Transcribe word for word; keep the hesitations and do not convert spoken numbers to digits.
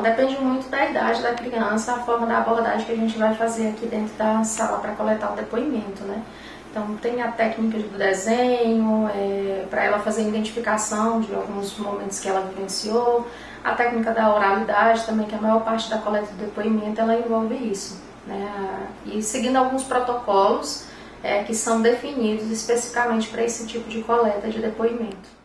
Depende muito da idade da criança, a forma da abordagem que a gente vai fazer aqui dentro da sala para coletar o depoimento, né? Então tem a técnica do desenho, é, para ela fazer a identificação de alguns momentos que ela vivenciou, a técnica da oralidade também, que a maior parte da coleta do depoimento ela envolve isso, né? E seguindo alguns protocolos é, que são definidos especificamente para esse tipo de coleta de depoimento.